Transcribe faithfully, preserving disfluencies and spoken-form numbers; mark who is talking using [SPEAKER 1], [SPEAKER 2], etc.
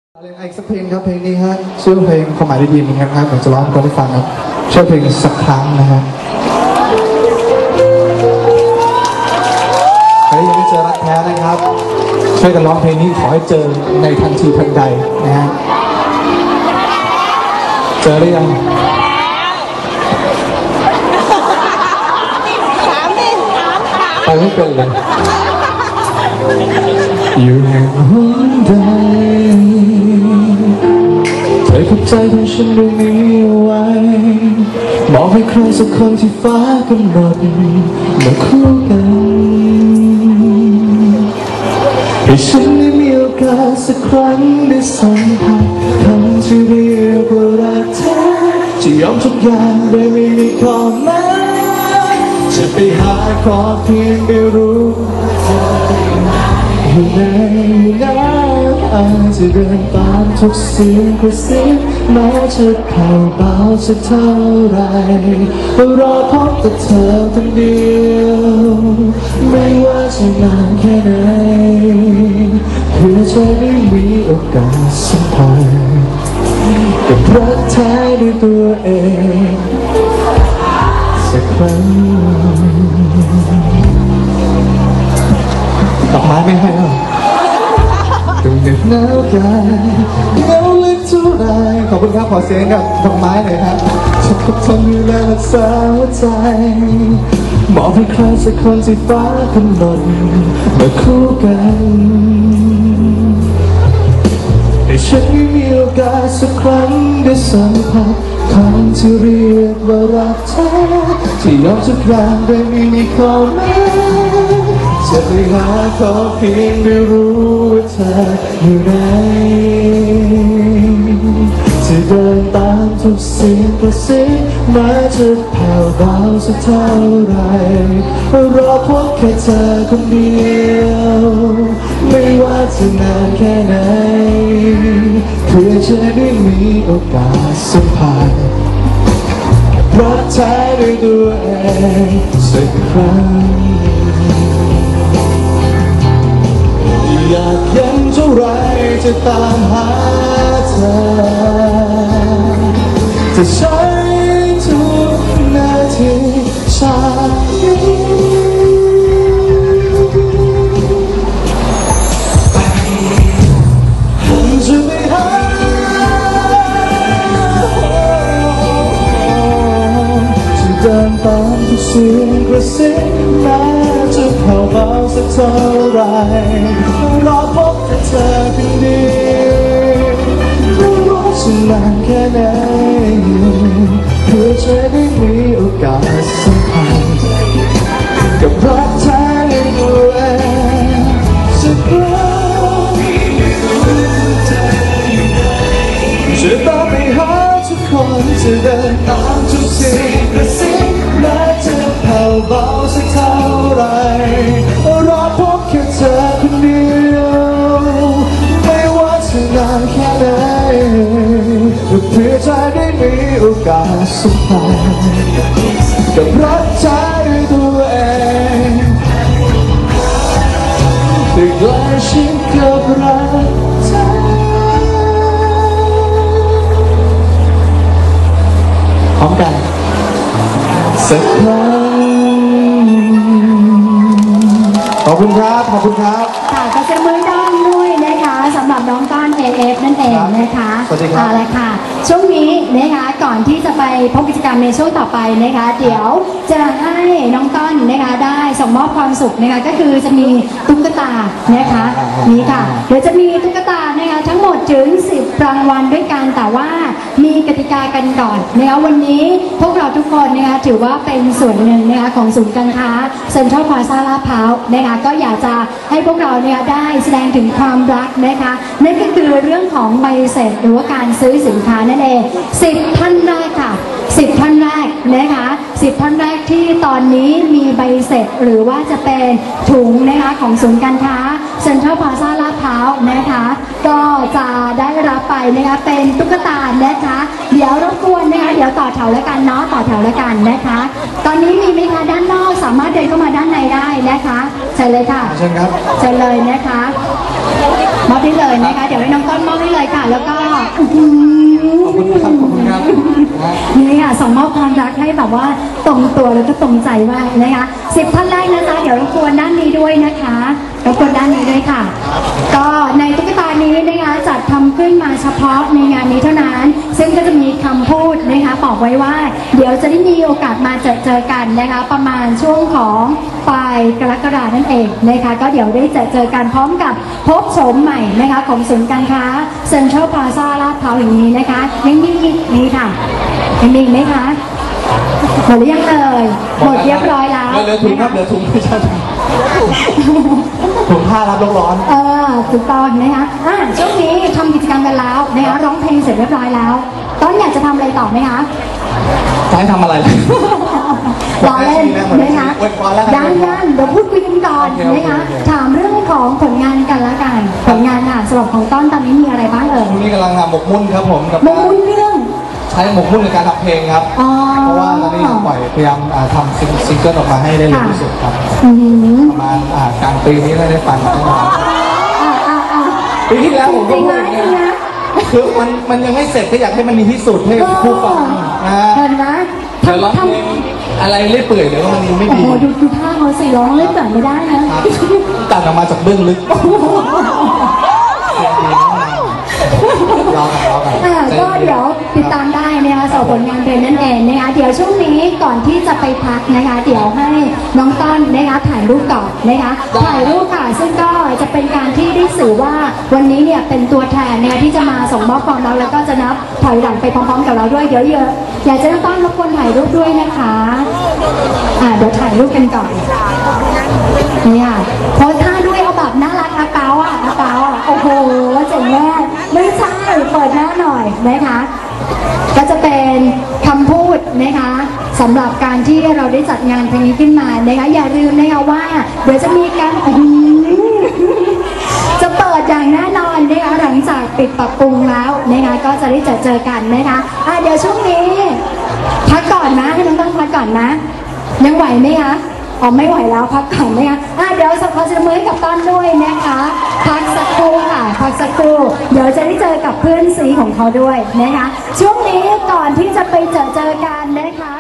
[SPEAKER 1] เล่นอีกสักเพลงครับเพลงนี้ฮะชื่อเพลงความหมายได้ยินนะครับผมจะร้องให้ทุกคนได้ฟังครับชื่อเพลงสักครั้งนะฮะใครยังไม่เจอรักแท้นะครับช่วยกันร้องเพลงนี้ขอให้เจอในทันทีทันใดนะฮะเจอหรือยังไปไม่เป็นเลยอยู่แห่งหัวใจเธอกับใจของฉันเรื่องนี้ไว้มอบให้ใครสักคนที่ฟ้ากำหนดมาคู่กันให้ฉันได้มีโอกาสสักครั้งได้สัมผัสคำที่เรียกว่ารักแท้จะยอมทุกอย่างโดยไม่มีข้อแม้จะไปหาขอเพียงได้รู้อยู่ในนั้นอาจจะเดินตามทุกเสียงกระซิบแม้จะแผ่วเบาสักเท่าไรรอพบแต่เธอคนเดียวไม่ว่าจะนานแค่ไหนเพื่อจะได้มีโอกาสสัมผัสกับรักแท้ด้วยตัวเองสักครั้งดอกไม้ไม่ให้แล้วตรงเด็ดหนาวกายหนาวลึกเท่าไรขอบคุณครับขอเสียงกับดอกไม้หน่อยครับฉันก็ทนดูแลรักษาหัวใจมอบให้ใครสักคนที่ฟ้ากำหนดมาคู่กันให้ฉันได้มีโอกาสสักครั้งได้สัมผัสคำที่เรียกว่ารักแท้ที่ยอมทุกอย่างโดยไม่มีข้อแม้จะไปหาขอเพียงได้รู้ว่าเธออยู่ไหนจะเดินตามทุกเสียงกระซิบแม้จะแผ่วเบาสักเท่าไรรอพบแค่เธอคนเดียวไม่ว่าจะนานแค่ไหนเพื่อจะได้มีโอกาสสัมผัสรักแท้ด้วยตัวเองสักครั้งอยากเห็นเท่าไรจะตามหาเธอจะใช้ทุกนาทีชาตินี้จะไปหาจะเดินตามทุกเสียงกระซิบแม้จะแผ่วเบาสักเท่าไรรอพบแต่เธอคนเดียวไม่ว่าจะนานแค่ไหนเพื่อจะได้มีโอกาสสัมผัสกับรักแท้ในตัวเองสักครั้งจะต้องไปหาทุกคนจะเดินตามทุกเสียงกระซิบแม้จะแผ่วเบาสักเท่าไรรอพบแค่เธอคนเดียวไม่ว่าจะนานแค่ไหนเพื่อจะได้มีโอกาสสัมผัสกับรักแท้ด้วยตัวเองได้ใกล้ชิดกับรักแท้พร้อมกันสักครั้งขอบคุณครับขอบคุณครับ
[SPEAKER 2] ค่ะก็จะมือด้านด้วยนะคะสำหรับน้องต้อน เอ เอฟ นั่นเองนะคะ
[SPEAKER 1] สวัสดีครับ
[SPEAKER 2] อะไรค่ะช่วงนี้นะคะก่อนที่จะไปพบกิจกรรมในช่วงต่อไปนะคะเดี๋ยวจะให้น้องต้อนนะคะได้ส่งมอบความสุขนะคะก็คือจะมีตุ๊กตานะคะนี่ค่ะเดี๋ยวจะมีตุ๊กตานะคะทั้งหมดถึงสิบรางวัลด้วยกันแต่ว่ามีกติกากันก่อนนะคะวันนี้พวกเราทุกคนนะคะถือว่าเป็นส่วนหนึ่งนะคะของศูนย์การค้าเซ็นทรัลพลาซ่าลาดพร้าวนะคะก็อยากจะให้พวกเราเนี่ยได้แสดงถึงความรักนะคะนั่นก็คือเรื่องของใบเสร็จหรือว่าการซื้อสินค้านั่นเองสิบท่านแรกค่ะสิบท่านแรกนะคะสิบท่านแรกที่ตอนนี้มีใบเสร็จหรือว่าจะเป็นถุงนะคะของศูนย์การค้าเซ็นทรัลพลาซ่าลาดพร้าวนะคะก็จะได้รับไปนะคะเป็นตุ๊กตานะคะเดี๋ยวรบกวนนะคะเดี๋ยวต่อแถวแล้วกันเนาะต่อแถวแล้วกันนะคะตอนนี้มีไหมคะด้านนอกสามารถเดินเข้ามาด้านในได้นะคะเชิญเลยค่ะ
[SPEAKER 1] เชิญครับ
[SPEAKER 2] เชิญเลยนะคะมอบได้เลยนะคะเดี๋ยวให้น้องต้นมอบได้เลยค่ะแล้วก็
[SPEAKER 1] ขอบคุณครับขอบคุณครับนะ
[SPEAKER 2] นี่ค่ะส่งมอบความรักให้แบบว่าตรงตัวแล้วก็ตรงใจมากนะคะสิบท่านแรกนะจ๊ะเดี๋ยวรบกวนด้านนี้ด้วยนะคะรบกวนด้านนี้ด้วยค่ะ ก็ในตุ๊กตานี้นะคะจัดทำขึ้นมาเฉพาะในงานนี้เท่านั้น ซึ่งก็จะมีคำพูดนะคะบอกไว้ว่า เดี๋ยวจะได้มีโอกาสมาเจอเจอกันนะคะประมาณช่วงของปลายกรกฎานั่นเองนะคะก็เดี๋ยวได้เจอเจอกันพร้อมกับพบโฉมใหม่นะคะของศูนย์การค้าเซ็นทรัลพลาซ่าลาดพร้าวแห่งนี้นะคะยังมีอีกนี่ค่ะยังมีอีกไหมคะหมดหรือยังเอ่ยหมดเรียบร้อยแล้ว
[SPEAKER 1] เหลือถุงครับเหลือถุงไม่ใช่ถุงถุงผ้ารับโลกร้อน
[SPEAKER 2] เออถูกต้องนะคะอ่ะช่วงนี้ทำกิจกรรมกันแล้วนะคะร้องเพลงเสร็จเรียบร้อยแล้วต้นอยากจะทำอะไรต่อไหมคะ
[SPEAKER 1] จะให้ทำอะไร
[SPEAKER 2] รอเล่นนะคะยังยังเดี๋ยวพูดคุยกันก่อนนะคะถามเรื่องของผลงานกันละกันผลงานค่ะสำหรับของต้นตอนนี้มีอะไรบ้างเอ่ย
[SPEAKER 1] ช่วงนี้กำลังทำหมกมุ่นครับผมกับ
[SPEAKER 2] หมกมุ่นเรื่อง
[SPEAKER 1] ใช้หมกมุ่นในการทำเพลงครับเพราะว่าตอนนี้ปล่อยพยายามทำซิงเกิลออกมาให้ได้เร็วที่สุดครับประมาณกลางปีนี้ได้ฟังแน่นอนปีที่แล้วผมก็พูดนะคือมันมันยังไม่เสร็จก็อยากให้มันดีที่สุดให้ผู้ฟังนะฮะ
[SPEAKER 2] เห็นไหม
[SPEAKER 1] เดี๋ยวร้องเพลงอะไรเล่ยเปื่อยเดี๋ยวมันไม่ดี
[SPEAKER 2] โอ้โหดูดูท่าเขาสิร้องเล่ยเปื่อยไม่ได้นะ
[SPEAKER 1] ตัดออกมาจากเบื้องลึกรอกันรอกัน
[SPEAKER 2] ก็เดี๋ยวติดตามได้นะคะสำหรับผลงานเพลงนั่นเองนะคะเดี๋ยวช่วงนี้ก่อนที่จะไปพักนะคะเดี๋ยวให้น้องต้นนะคะถ่ายรูปก่อนนะคะถ่ายรูปค่ะซึ่งก็จะเป็นการที่ได้สื่อว่าวันนี้เนี่ยเป็นตัวแทนนะคะที่จะมาส่งมอบความรักแล้วก็จะนับถอยหลังไปพร้อมๆกับเราด้วยเดี๋ยวเยอะอยากจะต้อนรบกวนถ่ายรูปด้วยนะคะอ่าเดี๋ยวถ่ายรูปกันก่อนนี่ค่ะโพสท่าด้วยเอาแบบน่ารักอาเปาอ่ะอาเปาอ่ะโอ้โหเจ๋งแม่ไม่ใช่เปิดหน้าหน่อยนะคะก็จะเป็นคำพูดนะคะสำหรับการที่เราได้จัดงานเพลงนี้ขึ้นมานะคะอย่าลืมนะคะว่าเดี๋ยวจะมีการจะเปิดอย่างแน่นอนนะคะหลังจากปิดปรับปรุงแล้วนะคะก็จะได้เจอเจอกันนะคะอ่ะเดี๋ยวช่วงนี้พักก่อนนะให้น้องต้องพักก่อนนะยังไหวไหมคะอ๋อไม่ไหวแล้วพักก่อนนะคะอ่ะเดี๋ยวสักพักจะมือกับต้นด้วยนะคะพักสักครู่ค่ะพักสักครู่เดี๋ยวจะได้เจอกับเพื่อนซีของเขาด้วยนะคะช่วงนี้ก่อนที่จะไปเจอเจอกันนะคะ